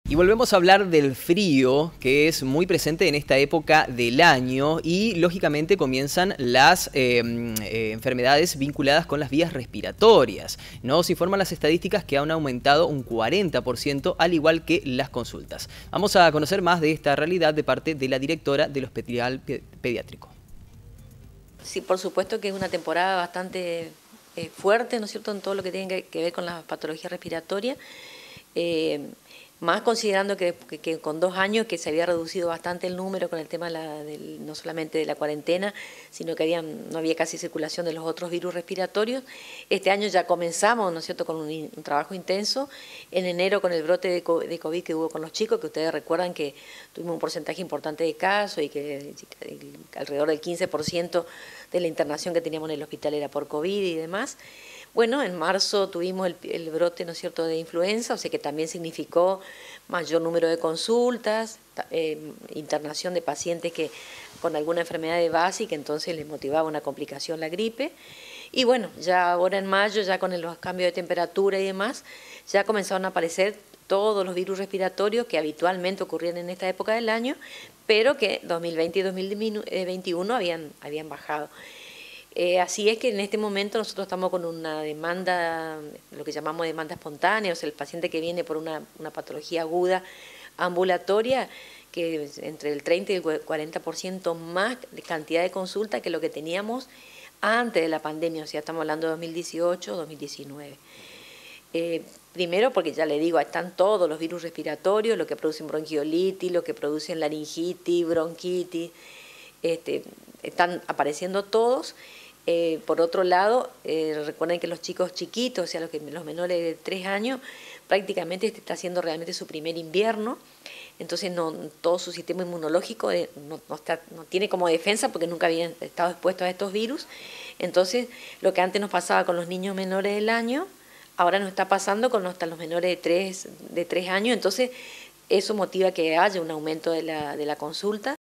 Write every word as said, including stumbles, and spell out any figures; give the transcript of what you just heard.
Y volvemos a hablar del frío, que es muy presente en esta época del año y lógicamente comienzan las eh, eh, enfermedades vinculadas con las vías respiratorias. Nos informan las estadísticas que han aumentado un cuarenta por ciento, al igual que las consultas. Vamos a conocer más de esta realidad de parte de la directora del Hospital Pediátrico. Sí, por supuesto que es una temporada bastante eh, fuerte, ¿no es cierto?, en todo lo que tiene que, que ver con la patología respiratoria. Eh, Más considerando que, que, que con dos años que se había reducido bastante el número con el tema de la, del, no solamente de la cuarentena, sino que había, no había casi circulación de los otros virus respiratorios. Este año ya comenzamos, ¿no es cierto?, con un, un trabajo intenso. En enero con el brote de COVID que hubo con los chicos, que ustedes recuerdan que tuvimos un porcentaje importante de casos y que alrededor del quince por ciento de la internación que teníamos en el hospital era por COVID y demás. Bueno, en marzo tuvimos el, el brote, ¿no es cierto?, de influenza, o sea que también significó mayor número de consultas, eh, internación de pacientes que con alguna enfermedad de base y que entonces les motivaba una complicación la gripe. Y bueno, ya ahora en mayo, ya con los cambios de temperatura y demás, ya comenzaron a aparecer todos los virus respiratorios que habitualmente ocurrían en esta época del año, pero que dos mil veinte y dos mil veintiuno habían, habían bajado. Eh, así es que en este momento nosotros estamos con una demanda, lo que llamamos demanda espontánea, o sea, el paciente que viene por una, una patología aguda ambulatoria, que entre el treinta y el cuarenta por ciento más de cantidad de consulta que lo que teníamos antes de la pandemia, o sea, estamos hablando de dos mil dieciocho, dos mil diecinueve. Eh, primero porque ya le digo, están todos los virus respiratorios, lo que producen bronquiolitis, lo que producen laringitis, bronquitis, este, están apareciendo todos. Eh, por otro lado, eh, recuerden que los chicos chiquitos, o sea, los, que, los menores de tres años, prácticamente este está haciendo realmente su primer invierno, entonces no, todo su sistema inmunológico eh, no, no, está, no tiene como defensa porque nunca habían estado expuestos a estos virus. Entonces, lo que antes nos pasaba con los niños menores del año, ahora nos está pasando con hasta los menores de tres, de tres años, entonces eso motiva que haya un aumento de la, de la consulta.